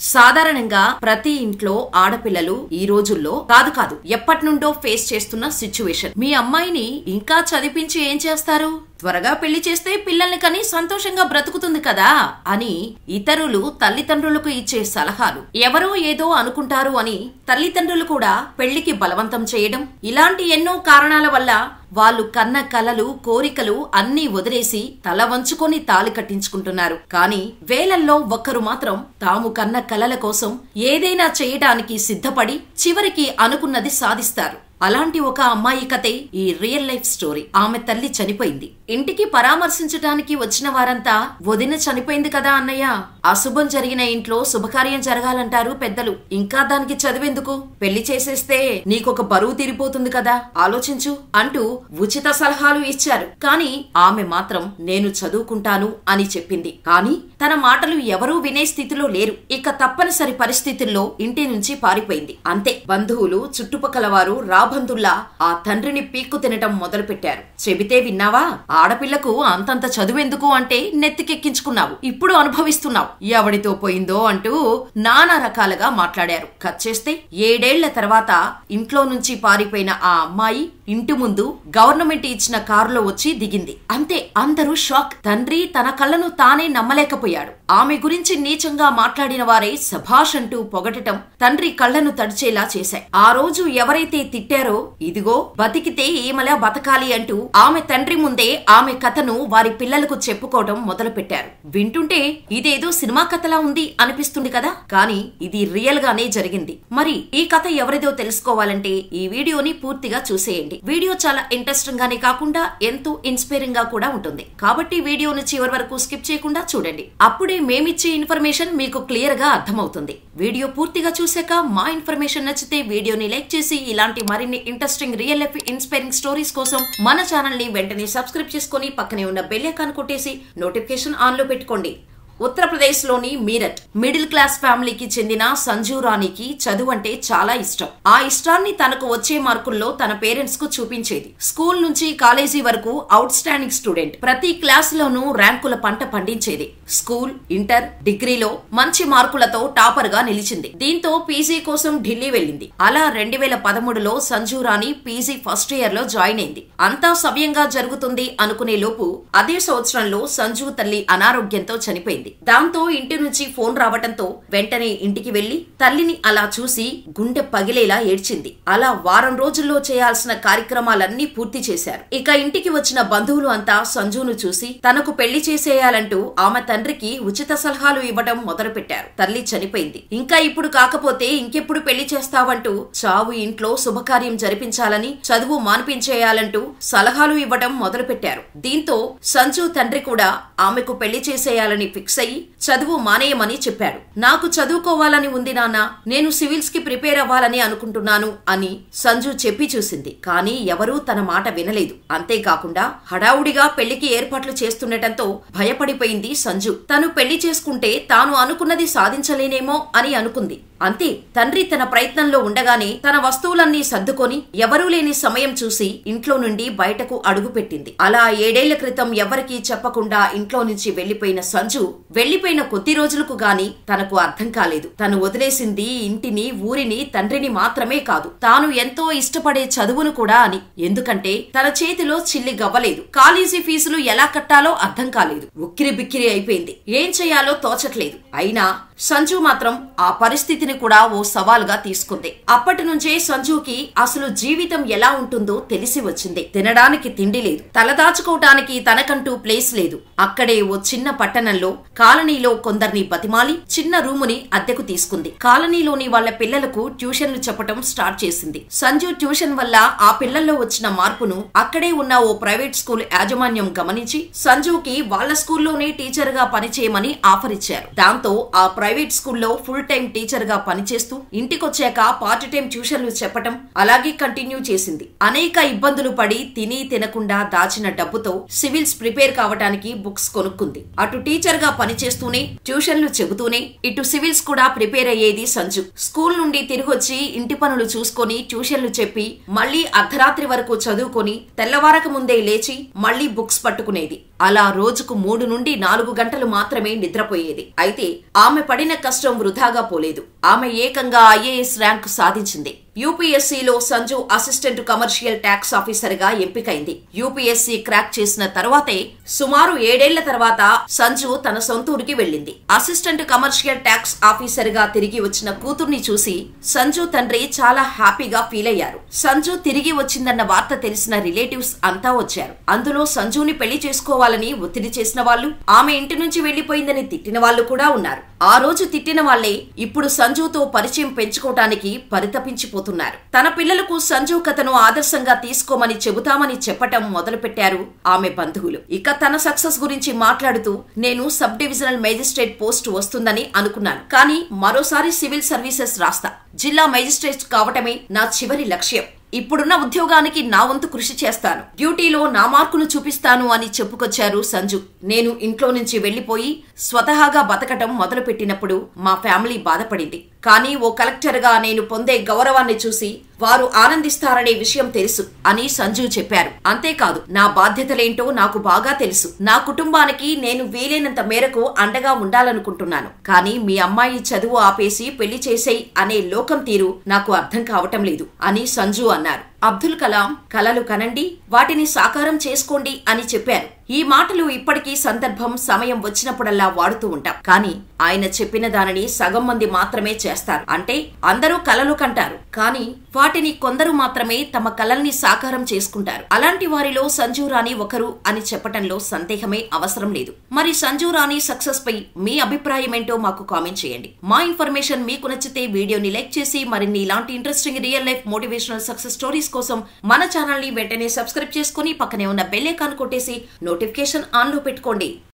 సాధారణంగా ప్రతి ఇంట్లో ఆడపిల్లలు ఈ రోజుల్లో కాదు ఎప్పటి నుండో ఫేస్ చేస్తున్న సిచ్యువేషన్. మీ అమ్మాయిని ఇంకా చదివించి ఏం చేస్తారు? త్వరగా పెళ్లి చేస్తే పిల్లల్ని కని సంతోషంగా బ్రతుకుతుంది కదా అని ఇతరులు తల్లిదండ్రులకు ఇచ్చే సలహాలు. ఎవరో ఏదో అనుకుంటారు అని తల్లిదండ్రులు కూడా పెళ్లికి బలవంతం చేయడం, ఇలాంటి ఎన్నో కారణాల వల్ల వాళ్ళు కన్న కలలు కోరికలు అన్నీ వదిలేసి తల వంచుకొని తాళి కట్టించుకుంటున్నారు. కానీ వేలల్లో ఒక్కరు మాత్రం తాము కన్న కలల కోసం ఏదైనా చేయడానికి సిద్ధపడి చివరికి అనుకున్నది సాధిస్తారు. అలాంటి ఒక అమ్మాయి కథే ఈ రియల్ లైఫ్ స్టోరీ. ఆమె తల్లి చనిపోయింది. ఇంటికి పరామర్శించడానికి వచ్చిన వారంతా వదిన చనిపోయింది కదా అన్నయ్య, అశుభం జరిగిన ఇంట్లో శుభకార్యం జరగాలంటారు పెద్దలు, ఇంకా దానికి చదివేందుకు, పెళ్లి చేసేస్తే నీకొక బరువు తీరిపోతుంది కదా, ఆలోచించు అంటూ ఉచిత సలహాలు ఇచ్చారు. కానీ ఆమె మాత్రం నేను చదువుకుంటాను అని చెప్పింది. కానీ తన మాటలు ఎవరూ వినే స్థితిలో లేరు. ఇక తప్పనిసరి పరిస్థితుల్లో ఇంటి నుంచి పారిపోయింది. అంతే, బంధువులు చుట్టుపక్కల వారు రాబందుల్లా ఆ తండ్రిని పీక్కు తినటం మొదలు పెట్టారు. చెబితే విన్నావా, ఆడపిల్లకు అంతంత చదువెందుకు అంటే నెత్తికెక్కించుకున్నావు, ఇప్పుడు అనుభవిస్తున్నావు, ఎవడితో పోయిందో అంటూ నానా రకాలుగా మాట్లాడారు. కట్ చేస్తే 7 ఏళ్ల తర్వాత ఇంట్లో నుంచి పారిపోయిన ఆ అమ్మాయి ఇంటి ముందు గవర్నమెంట్ ఇచ్చిన కారులో వచ్చి దిగింది. అంతే, అందరూ షాక్. తండ్రి తన కళ్ళను తానే నమ్మలేకపోయాడు. ఆమె గురించి నీచంగా మాట్లాడిన వారే సభాష్ అంటూ పొగటం తండ్రి కళ్ళను తడిచేలా చేశాయి. ఆ రోజు ఎవరైతే తిట్టారో, ఇదిగో బతికితే ఈమెలా బతకాలి అంటూ ఆమె తండ్రి ముందే ఆమె కథను వారి పిల్లలకు చెప్పుకోవడం మొదలు పెట్టారు. వింటుంటే ఇదేదో సినిమా కథలా ఉంది అనిపిస్తుంది కదా, కానీ ఇది రియల్ గానే జరిగింది. మరి ఈ కథ ఎవరిదో తెలుసుకోవాలంటే ఈ వీడియోని పూర్తిగా చూసేయండి. వీడియో చాలా ఇంట్రెస్టింగ్ గానే కాకుండా ఎంతో ఇన్స్పైరింగ్ గా కూడా ఉంటుంది. కాబట్టి వీడియోని చివరి వరకు స్కిప్ చేయకుండా చూడండి. అప్పుడే మేమిచ్చే ఇన్ఫర్మేషన్ మీకు క్లియర్ గా అర్థమవుతుంది. వీడియో పూర్తిగా చూసాక మా ఇన్ఫర్మేషన్ నచ్చితే వీడియోని లైక్ చేసి ఇలాంటి మరిన్ని interesting real life inspiring stories కోసం మన ఛానల్ ని వెంటనే సబ్స్క్రైబ్ చేసుకుని పక్కనే ఉన్న బెల్ ఐకాన్ కొట్టేసి నోటిఫికేషన్ ఆన్ లో పెట్టుకోండి. ఉత్తరప్రదేశ్ లోని మీరట్ మిడిల్ క్లాస్ ఫ్యామిలీకి చెందిన సంజు రాణికి చదువు అంటే చాలా ఇష్టం. ఆ ఇష్టాన్ని తనకు వచ్చే మార్కుల్లో తన పేరెంట్స్ కు చూపించేది. స్కూల్ నుంచి కాలేజీ వరకు అవుట్ స్టాండింగ్ స్టూడెంట్. ప్రతి క్లాస్ లోనూ ర్యాంకుల పంట పండించేది. స్కూల్, ఇంటర్, డిగ్రీలో మంచి మార్కులతో టాపర్ గా నిలిచింది. దీంతో పీజీ కోసం ఢిల్లీ వెళ్ళింది. అలా 2013లో Sanju Rani PG first year లో జాయిన్ అయింది. అంతా సవ్యంగా జరుగుతుంది అనుకునే లోపు అదే సంవత్సరంలో సంజు తల్లి అనారోగ్యంతో చనిపోయింది. దాంతో ఇంటి నుంచి ఫోన్ రావటంతో వెంటనే ఇంటికి వెళ్లి తల్లిని అలా చూసి గుండె పగిలేలా ఏడ్చింది. అలా వారం రోజుల్లో చేయాల్సిన కార్యక్రమాలన్నీ పూర్తి చేశారు. ఇక ఇంటికి వచ్చిన బంధువులు అంతా సంజును చూసి తనకు పెళ్లి చేసేయాలంటూ ఆమె తండ్రికి ఉచిత సలహాలు ఇవ్వడం మొదలు పెట్టారు. తల్లి చనిపోయింది, ఇంకా ఇప్పుడు కాకపోతే ఇంకెప్పుడు పెళ్లి చేస్తావంటూ, చావు ఇంట్లో శుభకార్యం జరిపించాలని, చదువు మాన్పించేయాలంటూ సలహాలు ఇవ్వడం మొదలు పెట్టారు. దీంతో సంజు తండ్రి కూడా ఆమెకు పెళ్లి చేసేయాలని ఫిక్స్ అయ్యి చదువు మానేయమని చెప్పాడు. నాకు చదువుకోవాలని ఉంది నాన్న, నేను సివిల్స్ కి ప్రిపేర్ అవ్వాలని అనుకుంటున్నాను అని సంజు చెప్పి చూసింది. కానీ ఎవరూ తన మాట వినలేదు. అంతేకాకుండా హడావుడిగా పెళ్లికి ఏర్పాట్లు చేస్తుండటంతో భయపడిపోయింది సంజు. తను పెళ్లి చేసుకుంటే తాను అనుకున్నది సాధించలేనేమో అని అనుకుంది. అంతే, తండ్రి తన ప్రయత్నంలో ఉండగానే తన వస్తువులన్నీ సర్దుకొని ఎవరూ లేని సమయం చూసి ఇంట్లో నుండి బయటకు అడుగుపెట్టింది. అలా 7 ఏళ్ల క్రితం ఎవరికీ చెప్పకుండా ఇంట్లో నుంచి వెళ్లిపోయిన సంజు వెళ్లిపోయిన కొద్ది రోజులకు గాని తనకు అర్థం కాలేదు. తను వదిలేసింది ఇంటిని, ఊరిని, తండ్రిని మాత్రమే కాదు, తాను ఎంతో ఇష్టపడే చదువును కూడా అని. ఎందుకంటే తన చేతిలో చిల్లి గవ్వలేదు. కాలేజీ ఫీజులు ఎలా కట్టాలో అర్థం కాలేదు. ఉక్కిరి బిక్కిరి అయిపోయింది. ఏం చేయాలో తోచట్లేదు. అయినా సంజు మాత్రం ఆ పరిస్థితిని కూడా ఓ సవాల్గా తీసుకుంది. అప్పటి నుంచే సంజుకి అసలు జీవితం ఎలా ఉంటుందో తెలిసి వచ్చింది. తినడానికి తిండి లేదు, తలదాచుకోవటానికి తనకంటూ ప్లేస్ లేదు. అక్కడే ఓ చిన్న పట్టణంలో కాలనీలో కొందరిని బతిమాలి చిన్న రూముని అద్దెకు తీసుకుంది. కాలనీలోని వాళ్ల పిల్లలకు ట్యూషన్లు చెప్పటం స్టార్ట్ చేసింది. సంజు ట్యూషన్ వల్ల ఆ పిల్లల్లో వచ్చిన మార్పును అక్కడే ఉన్న ఓ ప్రైవేట్ స్కూల్ యాజమాన్యం గమనించి సంజుకి వాళ్ల స్కూల్లోనే టీచర్ గా పనిచేయమని ఆఫర్ ఇచ్చారు. దాంతో ఆ ప్రైవేట్ స్కూల్లో ఫుల్ టైం టీచర్ గా పనిచేస్తూ ఇంటికొచ్చాక పార్ట్ టైం ట్యూషన్లు చెప్పటం అలాగే కంటిన్యూ చేసింది. అనేక ఇబ్బందులు పడి తిని తినకుండా దాచిన డబ్బుతో సివిల్స్ ప్రిపేర్ కావటానికి బుక్స్ కొనుక్కుంది. అటు టీచర్ గా పనిచేస్తూనే ట్యూషన్లు చెబుతూనే ఇటు సివిల్స్ కూడా ప్రిపేర్ అయ్యేది సంజు. స్కూల్ నుండి తిరిగొచ్చి ఇంటి పనులు చూసుకొని ట్యూషన్లు చెప్పి మళ్లీ అర్ధరాత్రి వరకు చదువుకొని తెల్లవారక ముందే లేచి మళ్లీ బుక్స్ పట్టుకునేది. అలా రోజుకు 3 నుండి 4 గంటలు మాత్రమే నిద్రపోయేది. అయితే ఆమె పడిన కష్టం వృధాగా పోలేదు. ఆమె ఏకంగా ఐఏఎస్ ర్యాంకు సాధించింది. యూపీఎస్సీలో Sanju assistant commercial tax officer గా ఎంపికైంది. యూపీఎస్సీ క్రాక్ చేసిన తర్వాతే సుమారు 7 ఏళ్ల తర్వాత సంజు తన సొంతూరికి వెళ్లింది. అసిస్టెంట్ కమర్షియల్ ట్యాక్స్ ఆఫీసర్ గా తిరిగి వచ్చిన కూతుర్ని చూసి సంజు తండ్రి చాలా హ్యాపీగా ఫీల్ అయ్యారు. సంజు తిరిగి వచ్చిందన్న వార్త తెలిసిన రిలేటివ్స్ అంతా వచ్చారు. అందులో సంజుని పెళ్లి చేసుకోవాలని ఒత్తిడి చేసిన వాళ్ళు, ఆమె ఇంటి నుంచి వెళ్లిపోయిందని తిట్టిన వాళ్ళు కూడా ఉన్నారు. ఆ రోజు తిట్టిన వాళ్లే ఇప్పుడు సంజుతో పరిచయం పెంచుకోవటానికి పరితపించిపోతున్నారు. తన పిల్లలకు సంజు కథను ఆదర్శంగా తీసుకోమని చెబుతామని చెప్పటం మొదలుపెట్టారు ఆమె బంధువులు. ఇక తన సక్సెస్ గురించి మాట్లాడుతూ, నేను సబ్ డివిజనల్ మేజిస్ట్రేట్ పోస్ట్ వస్తుందని అనుకున్నాను, కానీ మరోసారి సివిల్ సర్వీసెస్ రాస్తా. జిల్లా మేజిస్ట్రేట్ కావటమే నా చివరి లక్ష్యం. ఇప్పుడున్న ఉద్యోగానికి నా వంతు కృషి చేస్తాను. డ్యూటీలో నా మార్కును చూపిస్తాను అని చెప్పుకొచ్చారు సంజు. నేను ఇంట్లో నుంచి వెళ్లిపోయి స్వతహాగా బతకటం మొదలుపెట్టినప్పుడు మా ఫ్యామిలీ బాధపడింది. కానీ ఓ కలెక్టర్ గా నేను పొందే గౌరవాన్ని చూసి వారు ఆనందిస్తారనే విషయం తెలుసు అని సంజు చెప్పారు. అంతేకాదు, నా బాధ్యతలేంటో నాకు బాగా తెలుసు. నా కుటుంబానికి నేను వీలైనంత మేరకు అండగా ఉండాలనుకుంటున్నాను. కానీ మీ అమ్మాయి చదువు ఆపేసి పెళ్లి చేసేయ్ అనే లోకం తీరు నాకు అర్థం కావటం లేదు అని సంజు అన్నారు. అబ్దుల్ కలాం కలలు కనండి, వాటిని సాకారం చేసుకోండి అని చెప్పారు. ఈ మాటలు ఇప్పటికీ సందర్భం సమయం వచ్చినప్పుడల్లా వాడుతూ ఉంటాం. కానీ ఆయన చెప్పిన దానిని సగం మంది మాత్రమే చేస్తారు. అంటే అందరూ కలలు కంటారు, కానీ వాటిని కొందరు మాత్రమే తమ కలల్ని సాకారం చేసుకుంటారు. అలాంటి వారిలో సంజు రాణి ఒకరు అని చెప్పటంలో సందేహమే అవసరం లేదు. మరి సంజు రాణి సక్సెస్ పై మీ అభిప్రాయం ఏంటో మాకు కామెంట్ చేయండి. మా ఇన్ఫర్మేషన్ మీకు నచ్చితే వీడియోని లైక్ చేసి మరిన్ని ఇలాంటి interesting real life motivational success stories కోసం మన ఛానల్ ని వెంటనే సబ్స్క్రైబ్ చేసుకుని పక్కనే ఉన్న బెల్ ఐకాన్ కొట్టేసి నోటిఫికేషన్ ఆన్ లో పెట్టుకోండి.